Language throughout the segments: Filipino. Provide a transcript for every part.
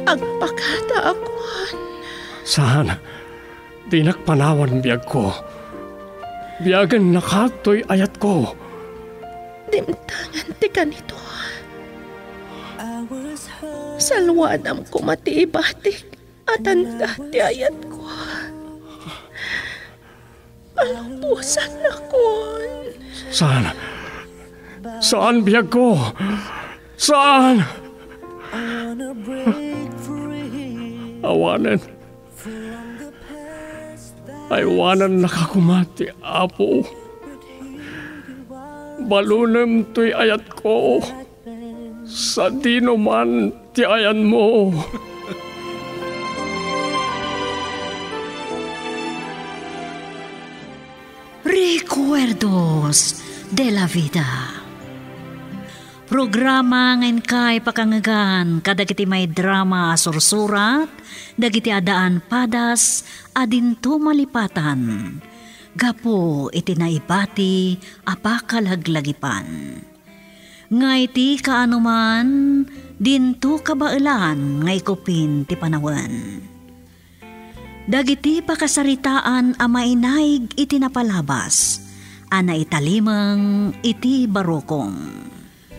agpakada akon. Saan? Di nakpanawan biyag ko. Biyagan nakatoy ayat ko. Dimtangan ti kanito. Salwadam ko matiibatik at anda ti ayat ko. Palumpusan na kon. Saan? Saan biyag ko? Saan? Awanan. Aywanan nakakumati, Apo. Balunem to'y ayat ko. Sa dino man ti ayan mo. Recuerdos de la Vida. Programa ngayon kay pakangagan kadagiti may drama sursurat, dagiti adaan padas, adinto malipatan. Gapo iti naibati apakalaglagipan. Ngay ti kaanuman, dinto kabailan ngay kupin ti panawan. Dagiti pakasaritaan amainaig iti napalabas, ana italimang iti barokong.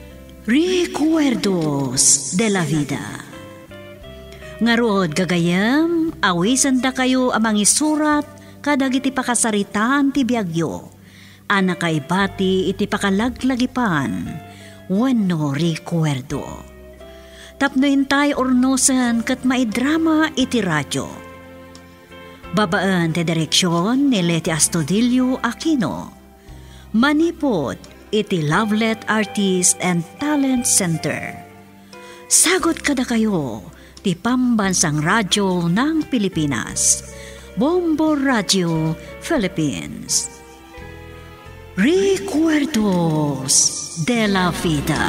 Recuerdos de la Vida. Ngarod gagayam, awisan da kayo amang isurat kadagiti pakasaritaan ti biagyo. Ana kaibati iti pakalaglagipan, wenno recuerdo. Tapno intay ornosan kat maidrama iti radyo. Babaan ti direksyon ni Leti Astudillo Aquino. Manipod iti Lovelet Artist and Talent Center. Sagot kada kayo ti Pambansang Radyo ng Pilipinas. Bombo Radio Philippines. Recuerdos de la Vida.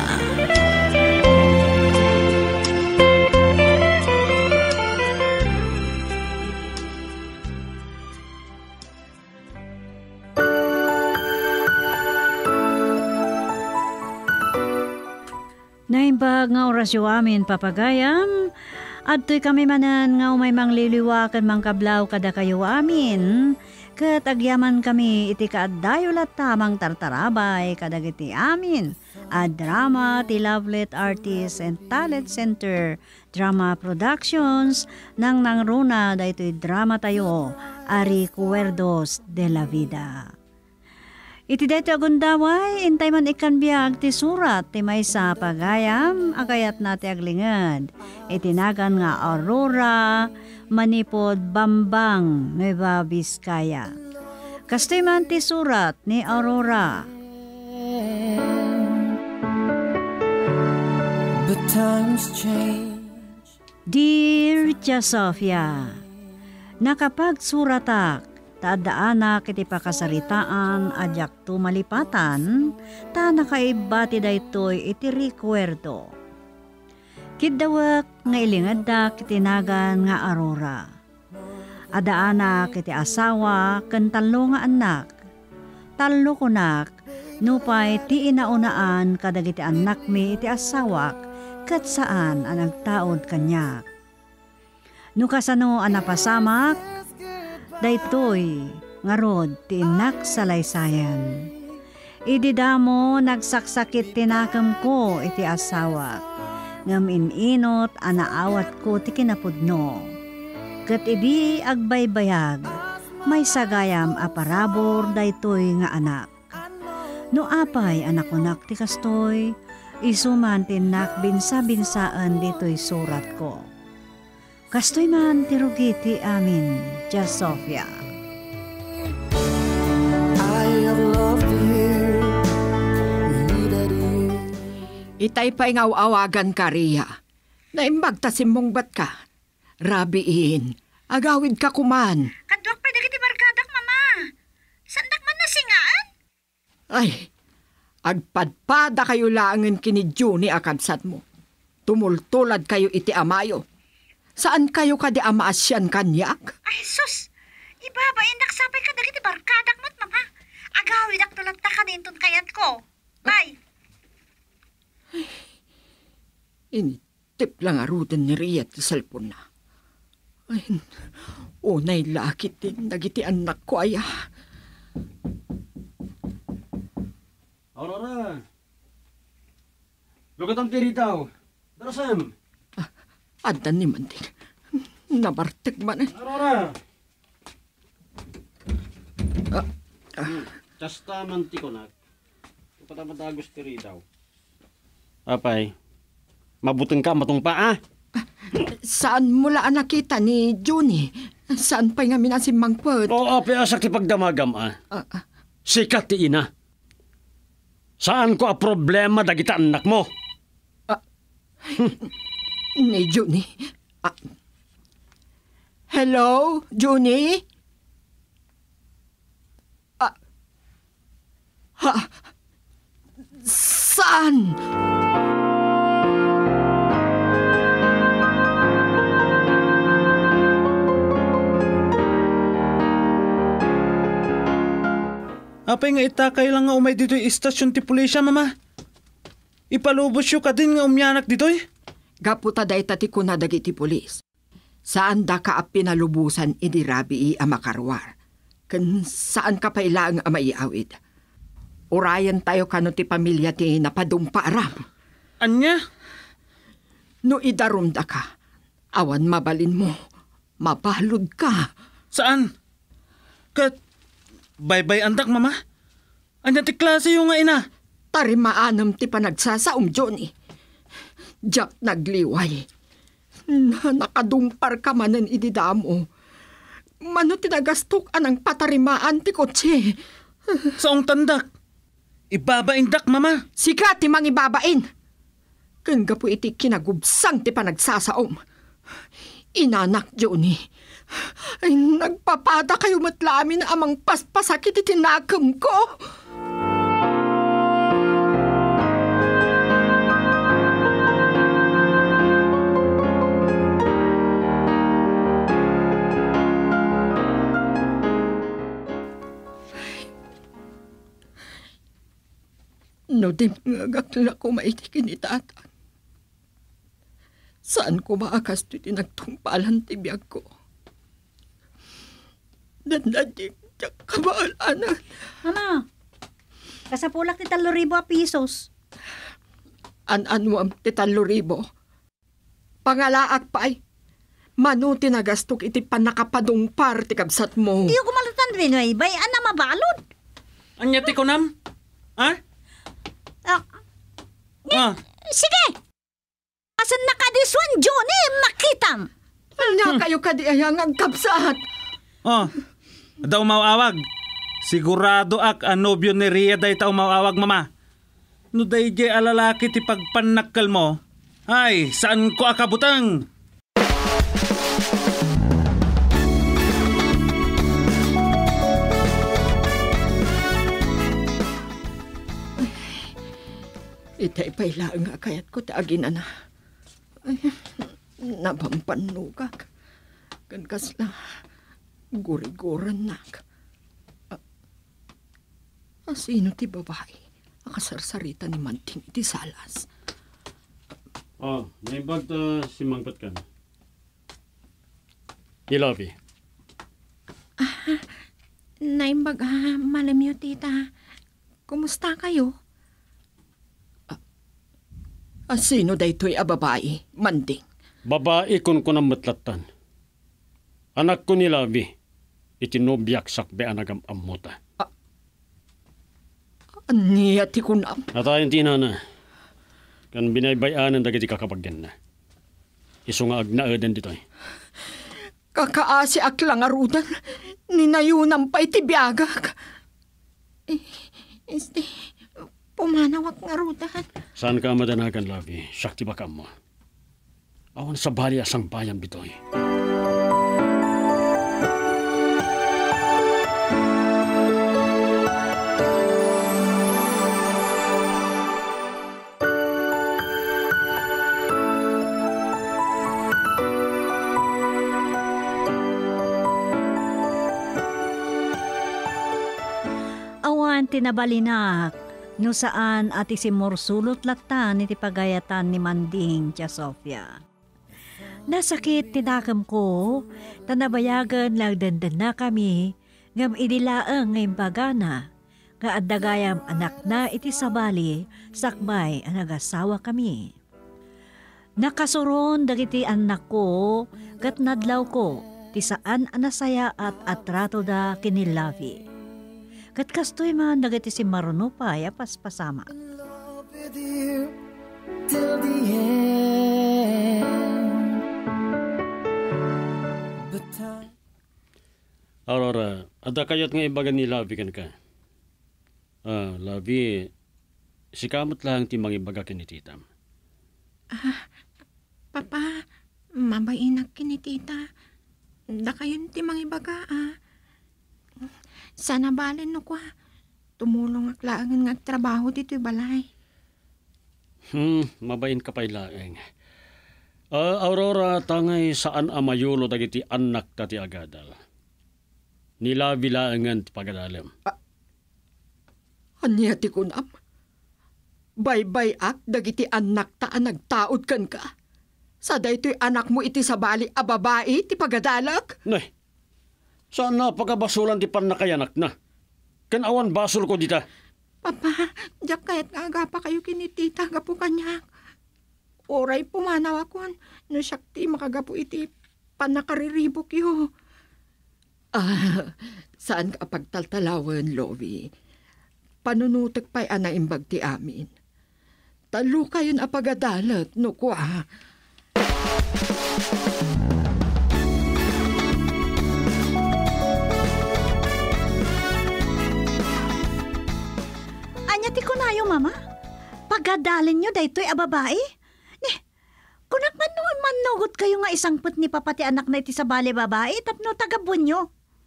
Naimbag nga orasyo amin papagayam, adto'y kami manan nga umay mangliliwakan mangkablaw kada kayo amin, ket agyaman kami iti kaaddayo lat tamang tartarabay kadagiti amin, a drama ti Lovelet Artist and Talent Center, Drama Productions, nang nangruna daytoy drama tayo, a Recuerdos de la Vida. Iti dayto agundaway, intay man ikanbiag ti surat ti maysa pagayam, agayat na ti aglingad. Itinagan nga Aurora, Manipod, Bambang, Nueva Vizcaya. Kastoy man ti surat ni Aurora. But times change. Dear Tia Sofia, nakapagsuratak, taadaanak iti pakasaritaan adyak tumalipatan, ta nakaibati daytoy iti recuerdo. Kiddawak nga ilingadak itinagan nga Aurora. Adaanak iti asawa ken tallo nga anak. Tallo kunak, nupay ti inaunaan kadagiti anak mi iti asawak ket saan ang nagtaod kanyak. Nukasano ang napasamak, daytoy ngarod ti inak salaysayan. Ididamo nagsaksakit tinakam ko iti asawa. Ngam ininot anaawat ko ti kinapudno. Ket idi agbaybayag, may sagayam aparabor daytoy nga anak. No apay anak kunak ti kastoy, isuman tinak binsa-binsaan ditoy surat ko. Kastoy man tirugi ti amin, Tia Sofia. I have loved you, needed you. Itay pa ingaw-awagan ka, Ria. Naimbag tasimong bat ka. Rabiin, agawid ka kuman. Kadwak pa dagiti barkadak, mama. Sandak man nasingaan? Ay, agpadpada kayo laangan kini Juni akabsat mo. Tumultulad kayo iti amayo. Saan kayo kadi amaasyan kanyak? Ay, sus! Ibabain naksapay ka dagiti barkadak mo't, mama. Agawid ak tulad ta ka nintun kayat ko. Bye! Tiplang arudan ni Ria ti cellphone na. Ay, unay lakit din nagiti anak ko aya. Aurora! Lugat ang tiri daw. Darasam! Adan ni man din. Nabartek man. Aurora! Kasta manti ko na. Patamatagos tiri daw. Apay, mabuteng ka matong pa Saan mula nakita ni Juni? Saan pa nga minasim mangpot? Oo, asak ti pagdamagam Sikat ti ina. Saan ko a problema dagita anak mo? Ni Juni. Hello, Juni? Saan? Apay nga itakay lang nga umay dito'y istasyon ti pulisya, mama. Ipalubos yu ka din nga umyanak dito'y. Gaputa day tati ko na dagiti pulis. Saan da ka pinalubusan idirabi amakarwar? Kan saan ka pa ilang amaiawid? Urayan tayo kano ti pamilya ti napadumpa aram. Anya? No idarumda ka, awan mabalin mo, mapalud ka. Saan? Kat, bye-bye andak, mama. Anya ti klase yung nga ina. Tarimaanam ti panagsasaom, Johnny. Jack nagliway. Nakadumpar ka manan ididamo. Mano tinagastok anang patarimaan ti kotse. Saong tandak? Ibabaindak, mama. Sika ti mang ibabain. Kanga po iti kinagubsang ti panagsasaom. Inanak, Johnny. Ay, nagpapada kayo matlamin amang paspasakit iti tinakam ko. No di ngagakla ko maitikin ni tata. Saan ko maakas ito tinagtungpalan tibiyag ko? Dandadik, tiyak kabaalan. Mama, kasapulak ti 3,000 pesos. An-an mo ang ti 3,000. Pangalaak pa ay. Mano tinagastok iti panakapadungpar ti kabsat mo. Iyo kumalutan rin ay, bayan na mabalod. Anya ti kunam? Ha? Sige! Asan na ka diswan, Johnny? Makitam! Anya kayo kadiayang ang kabsat. Daw mawawag. Sigurado ak anobyo ni Ria day tao mawawag, mama. No day jay alalaki ti pagpanakal mo. Ay, saan ko akabutang? Itay pailaan nga kayat ko taagin na. Ay, nabampanugak. Gankas na guri-guran nak. Sino ti babae? Akasarsarita ni Manting iti salas. Naimbag ta si Mangpat ka. Ilabi. Naimbag, malam yun, tita. Kumusta kayo? Sino daytoy a babae? Manding. Babae kun ko na matlatan. Anak ko ni Labi. Itinobyak sakbe anagam amuta. Niya ti kunam. Atayin tinana. Kan binaybayanan dagiti kakapagyan na. Iso nga agnaedan ditoy. Kakaasi aklang arudan. Ninayunan pa iti biyagak. Pumanawak nga arudan. Saan ka madanagan, Labi? Sakti ba ka mo? Awan sa bali asang bayan bitoy. Awan tinabalinak, no saan ati si Morsulot latan iti pagayatan ni Manding tia Sofia. Nasakit tinakam ko, tanabayagan lang dandan na kami, ngam inilaang ngayong bagana, nga adagayam anak na iti sabali, sakbay ang nag-asawa kami. Nakasuron dagiti anak ko, kat nadlaw ko, ti saan anasaya at atrato da kinilavi. Kat kastoy man dagiti si Maruno pa, paspasama. Love with you till the end. But time Aurora, ada kayat nga ibagan ni Lavi kan ka. Lavi, si kamot lang ti mangibaga kinititam. Papa, mabainak kinitita. Da kayon ti mangibaga Sana balin no kwa. Tumulong aklaan nga trabaho dito'y balay. Mabain ka pa'y laeng. Aurora, tangay saan amayulo dagiti anak tati agadal. Nila bilaangan ti pagadalim. Anya ti kunam? Baybay ak dagiti anak ta nagtaod kan ka. Sa daytoy anak mo iti sabali a babae ti pagadalag? Nay, saan na pagabasulan ti panakayanak na? Kan awan basol ko dita. Papa, diyak kahit nga pa kayo kinitita gapo kanyak. Oray pumanaw akon, no syakti makagapo iti panakariribok yo. Saan ka pagtaltalawan, Lovi? Panunutek pa'y anaimbag ti amin. Talo kayon apagadalat, no kwa. Anya ti kunayo, mama? Pagadalin nyo daytoy a babae? Kunak man manugot kayo nga isang put ni papati anak na iti sa bali babae, tapno tagabun nyo.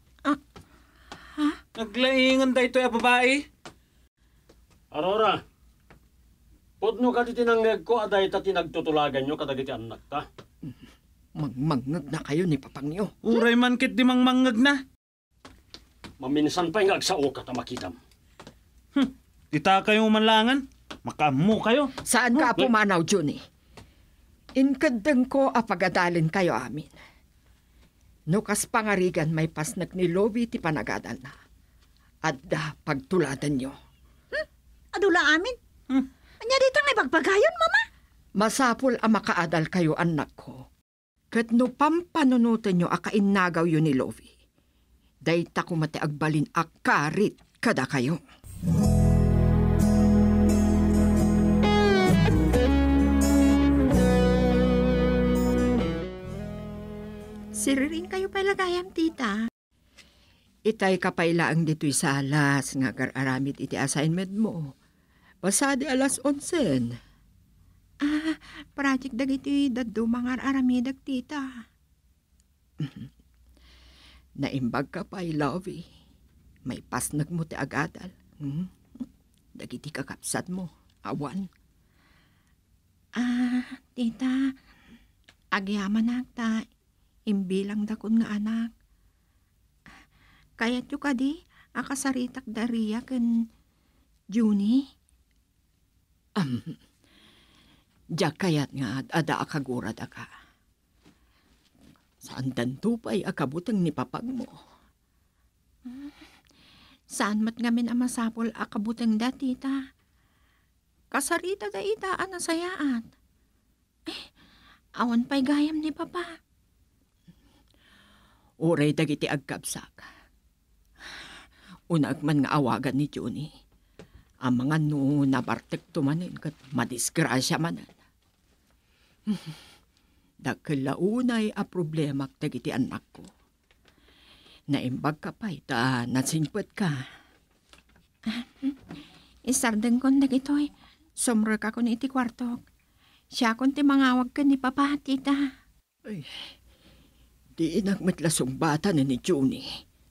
Naglaingan da ito yung babae. Aurora, pudno ka ti tinanggag ko aday ta tinagtutulagan nyo kadagiti anak ta. Magmangag na kayo ni papang niyo. Uray man kit di mangmangag na. Maminsan pa'y ngagsao ka ta makitam. Ita kayong manlangan. Makamu kayo. Saan ka pumanaw, Juni? Inkadeng ko apagadalin kayo amin. Nukas pangarigan may pasnak ni Lovi ti panagadal na. Adda pagtuladan nyo. Adula amin? Anya dito nga ipagpagayon, mama? Masapul ang makaadal kayo anak ko. Kat no pampanunutan nyo akainagaw yun ni Lovi. Dayta ko mati agbalin akarit kada kayo. Siriring kayo palagayam, tita. Itay kapailaang dito'y salas nga aramid iti assignment mo. Basta di alas 11. Project dagiti daddo mga aramidag, tita. Naimbag ka pa, Lovey. May pasnag mo ti agadal. Dagiti kakapsat mo. Awan. Tita. Agyaman nakta. Imbilang dakon nga anak. Kayat yu kadi, akasaritak dariya kan Juni. Diyak kayat nga ada akagurad aka. Saan dantupay akabutang ni papag mo? Saan mat ngamin amasapol akabutang da, tita? Kasarita da ita anasayaan. Awan pa'y gayam ni papa. Uray dagiti agkabsak. Unag man nga awagan ni Juni. Ang mga nabartek tumanin kat madisgrasya manan. Dagkalaunay a problema dagiti anak ko. Naimbag ka pa ita, nasingpet ka. Isardeng kon dagitoy. Sumra ka kon iti kwartok. Siya kon ti mangawag ka ni papa, tita. Ay, di inagmatlasong bata na ni Juni.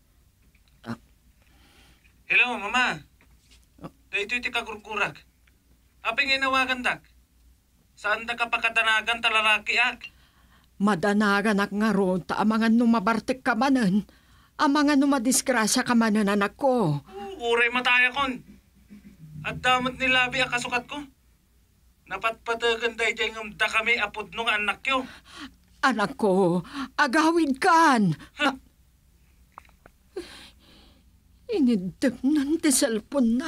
Hello, mama. Dito iti kagurkurag. Aping inawagan dak. Saan da kapakadanagan talalaki ak? Madanagan ak nga ron ta amangan numabartek ka manan. Amangan numadisgrasya ka manan anak ko. Uray mataya kon. At damot ni Labi ang kasukat ko. Napatpatagan day jay ngumda kami apod nung anak yo. Anak ko, agawid kan. Inidap ng cellphone na.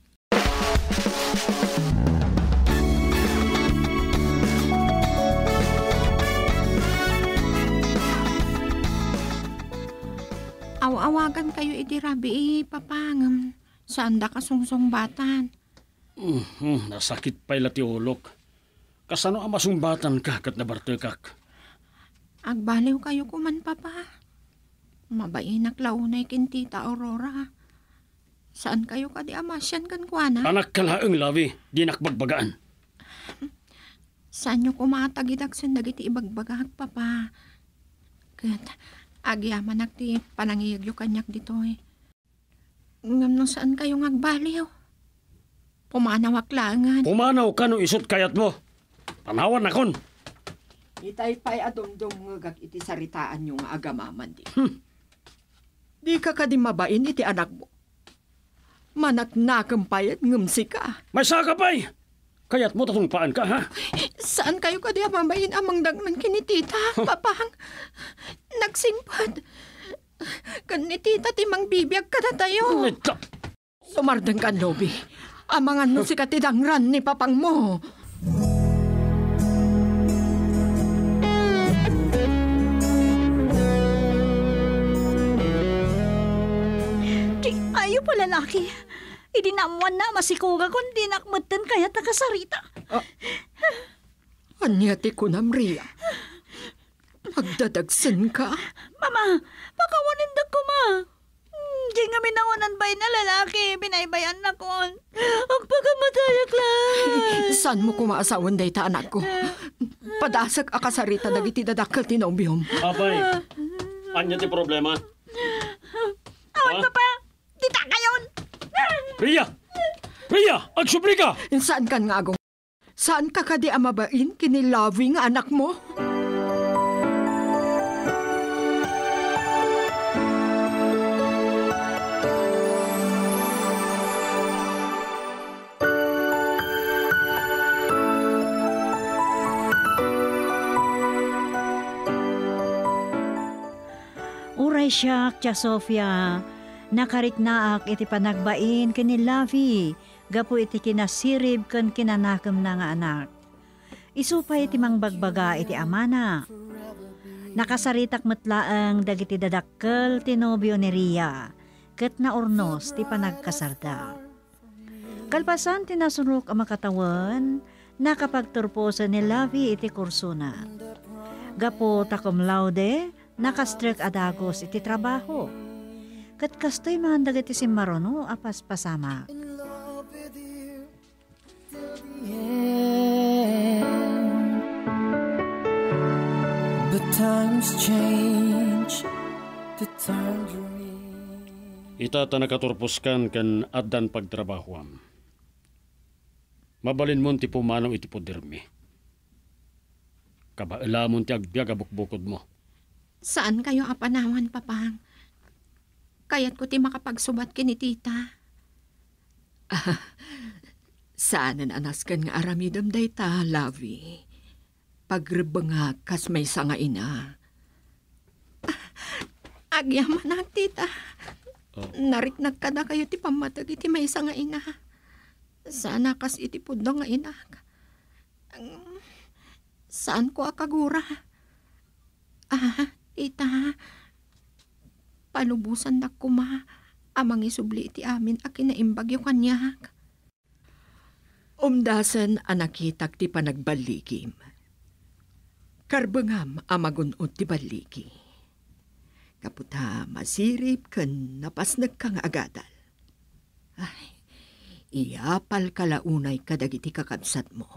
Awagan kayo iti Rabi, papangam. Saan da kasungsongbatan? Nasakit pa ila ti ulok. Kasano ang masungbatan ka kat nabartekak? Agbaliw kayo kuman, papa. Mabainak launay kin Tita Aurora. Saan kayo kadi amasyan kan kuana? Anak kalaeng labi, di nakbagbagaan. Saan nyo kumatagidagsan dagiti ibagbagahag, papa? Kat, agyaman ti panangiyagyo kanyak dito eh. Ngam no saan kayo ngagbaliw? Pumanawak langan. Pumanaw ka no isot kayat mo. Panawan na kon. Itay pa'y adumdum ngagag iti saritaan yung agamaman di. Di ka kadi mabain iti anak mo. Manaknakam pa'y at ngumsi ka. May saka pa'y. Kayat mo tatungpaan ka, ha? Saan kayo kadi amabain amang dagman kinitita, papang? Nagsingpad. Kan ni tita timang bibiyag ka na tayo. Sumardang ka, Nobi. Amangan mo si katidangran ni papang mo. Ayaw pa lalaki. Idinamuan na masikuga kundi nakmatan kaya takasarita. Anyati ko na, Maria. Magdadagsan ka. Mama, pakawanindag ko, ma. Di nga minawanan bay na lalaki, binaybayan na kon. Ang pagkamatayak lang. Saan mo kumaasawan day ta, anak ko? Padasag akasarita dagiti dadakkel tinobiyom. Apay, anya ti problema? Awan pa pa, tita kayon. Ria! Ria! Agsubli ka! Saan kan nga agong? Saan ka kadi amabain kinilawi nga anak mo? Uray siya, Tia Sofia, nakariknaak iti panagbain kinilavi, gapu iti kinasirib kan kinanakam na nga anak. Isupay iti mangbagbaga iti amana. Nakasaritak matlaang dagiti dadakkel tinobyo ni Ria, ket naurnos ti panagkasarda. Kalpasan tinasunok ang makatawan, nakapagturposan ni Lavi iti kursuna. Gapo takom laude, nakastrek adagos iti trabaho. Kat kastoy man dagiti si Marono apas pasama. But times change, the times Ita ta nakaturpuskan kan addan pagtrabahuam. Mabalin mo ti pumanaw iti podermi. Kabaela mo ti agbyag abukbukod mo. Saan kayo apanawan, papang? Kayat ko ti makapagsubat kini tita. Saanan anaskan nga aramidam day ta, Lavi. Pagrebanga kas may sanga ina. Agyaman na, tita. Nariknag ka na kayo ti pamatag iti may sanga ina. Sana kas iti pudong nga ina. Saan ko akagura? Tita, palubusan na kuma, amang isubli iti amin a kinaimbagyo kanyak. Umdasan anakitak ti panagbaligim. Karbangam amagunod ti baligi. Kaputa masirip kan napasnag kang agadal. Ay, iyapal kalaunay kadagiti kakabsat mo.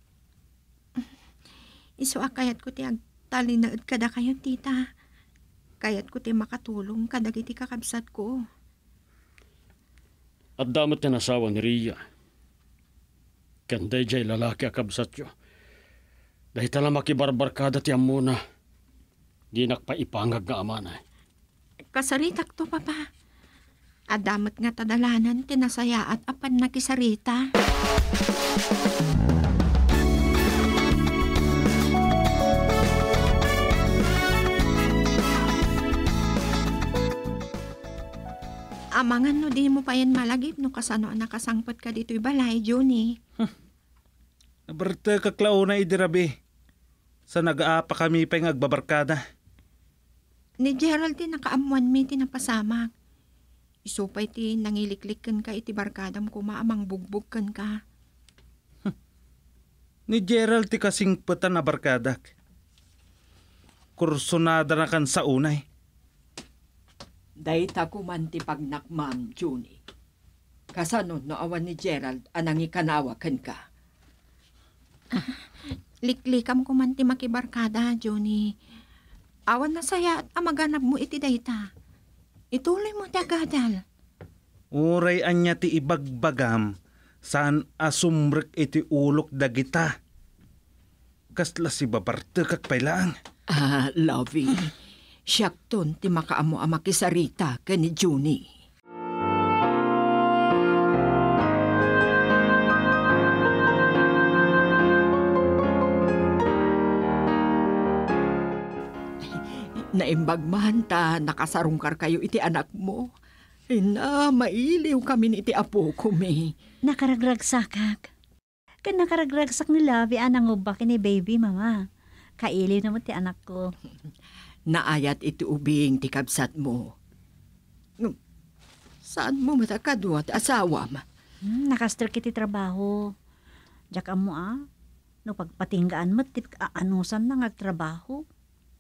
Iso akayat ko ti agtalinaad kada kayo, tita. Kayat ko ti makatulong kadagiti kakabsat ko. At damat na nasawa ni Ria. Kanday jay lalaki akabsat yo. Dahil tala makibarbarkada ti amuna. Di nakpaipangag nga amanay. Kasaritak to, papa. Adamat nga tadalanan, tinasaya at apan nakisarita. Amangan no, di mo pa yan malagip no kasano nakasangpat ka dito'y balay, Johnny. Nabarta kaklao na idirabi. Sa nag-aapa kami pa yung agbabarkada. Ni Gerald din nakaamuan mi tinapasamak. Isupay ti nangiliklikan ka iti barkadam ko maamang bugbugkan ka. Ni Gerald ti kasing patan na barkadak. Kursunada na kan sa unay. Dahita ko man ti pagnakmam, Johnny. Kasano no awan ni Gerald anang ikanawakan ka. Liklikam ko man ti makibarkada, Johnny. Awan na saya at amaganap mo iti dayta. Ituloy mo ti agadal. Uray anya ti ibagbagam saan asumrek iti ulok dagita. Kasla si babarte kak pailang. Lovey. Siyakton ti makaamo amakisarita ka ni Johnny. Naimbagman ta nakasarungkar kayo iti anak mo. Ina, mailiw kami ni iti apo ko, me. Nakaragragsakak. Kan nakaragragsak ni Lavi anang ubak ni baby, mama. Kailiw naman ti anak ko. Naayat iti ubing ti kabsat mo. Saan mo matakadwa ti asawa ma? Nakastir kiti trabaho. Diyak mo no pagpatinggaan mo ti anusan na ngagtrabaho.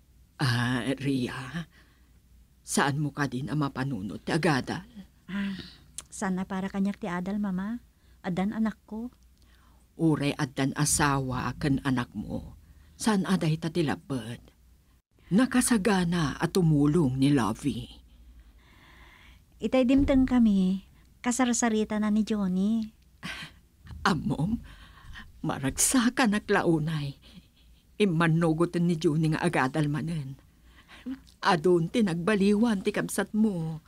Ria, saan mo ka din ang mapanunod ti agadal? Sana para kanyak ti adal, mama. Adan anak ko. Uray adan asawa kan anak mo. Saan aday ta tilapad? Nakasagana at tumulong ni Lovey. Itay dimteng kami. Kasarsarita na ni Johnny. Amom, maragsakan naklaunay. Imanugotan ni Johnny nga agadal manen. Adun tinagbaliwan ti kabsat mo.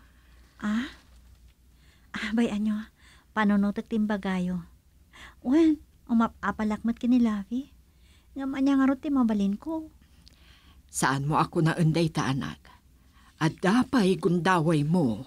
Bayan nyo, panunutot timbagayo. Wen, umapapalakmat kini Lovey. Nga manya nga ro ti mabalin ko. Saan mo ako na unday ta anak? At dapay gundaway mo.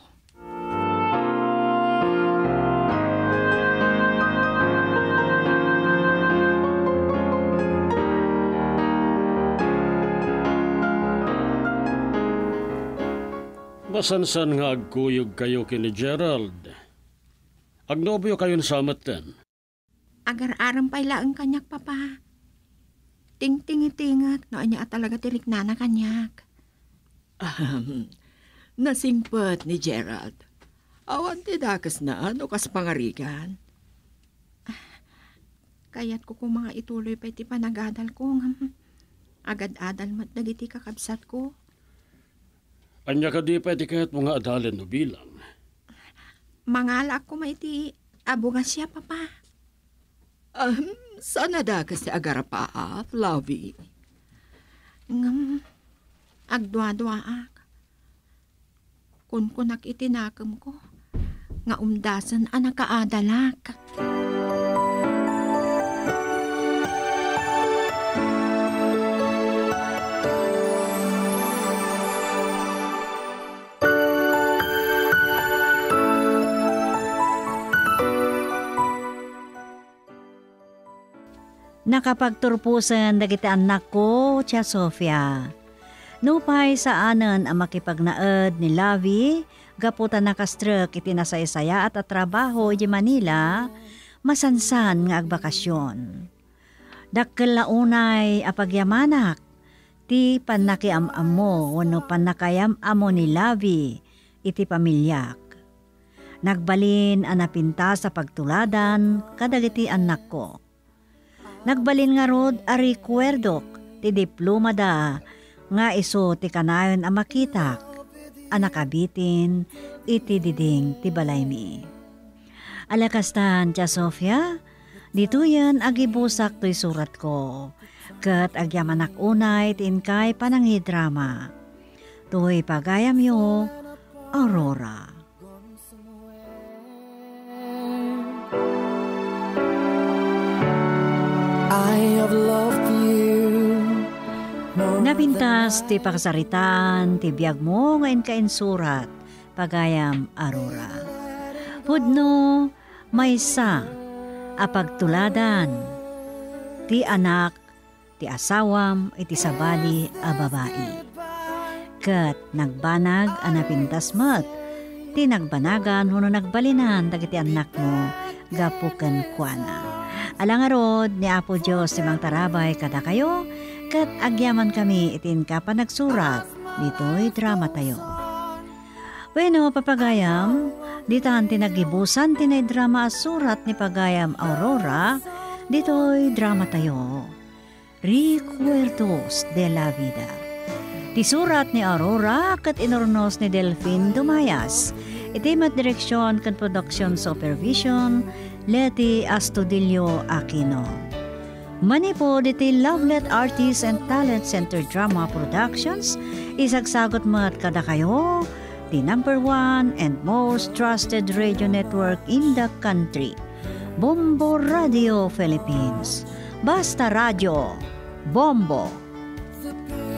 Masansan nga agkuyog kayo kini Gerald. Agnobyo kayo sa amatan. Agar-aram pa ilaang kanyak, papa. Ting-tingi-tingat no anya talaga tilik na kanyak. Nasingpet ni Gerald. Awan ti dakas na ano kas pangarigan. Kaya't ko kung mga ituloy pa iti panagadal ko. Agad-adal mat dagiti kakabsat ko. Anya ka di pa iti kahit mga adalin no bilang. Mangalak ko maiti abunga siya, papa. Sana dakas ti agarapaaf, Lovey. Agdwa-dwaak. Kunkunak itinakam ko. Nga umdasan anak kaadalak. Nakapagturpusan dagiti anak ko, Tia Sofia. Nupay sa anan ang makipagnaed ni Lovey, gaputan nakastrek iti nasaysaya at trabaho di Manila, masansan nga agbakasyon. Dakkel launay apagyamanak, ti panakiam-am mo wano panakayam-amo ni Lovey, iti pamilyak. Nagbalin anapinta sa pagtuladan, kadagiti anak ko. Nagbalin nga rod a rekwerdok ti diploma da nga iso ti kanayon a makitak a nakabitin iti diding ti balay mi. Alakastan, Tia Sofia, dito yan agibusak to'y surat ko kat agyamanak unay ti inkay panangidrama. To'y pagayam yo, Aurora. Napintas ti pakasaritan ti biyag mo ngayon kainsurat pagayam Aurora. Pudno maysa apagtuladan ti anak ti asawam iti sabali a babae. Ket nagbanag a napintas met ti nagbanagan huno nagbalinan dagiti anak mo gapuken kuana. Alangarod ni Apo Diyos ti mangtarabay kada kayo ket agyaman kami itin ka pa nagsurat dito'y drama tayo. Bueno, papagayam, ditan tinagibusan tinay drama asurat ni pagayam Aurora, dito'y drama tayo. Recuerdos de la vida. Ti surat ni Aurora ket inornos ni Delfin Dumayas. Iti mat direksyon ken production supervision Leti Astudillo Aquino. Manipod iti Lovelet Artists and Talent Center Drama Productions, isagsagot mat kada kayo, the #1 and most trusted radio network in the country, Bombo Radio Philippines. Basta Radio, Bombo.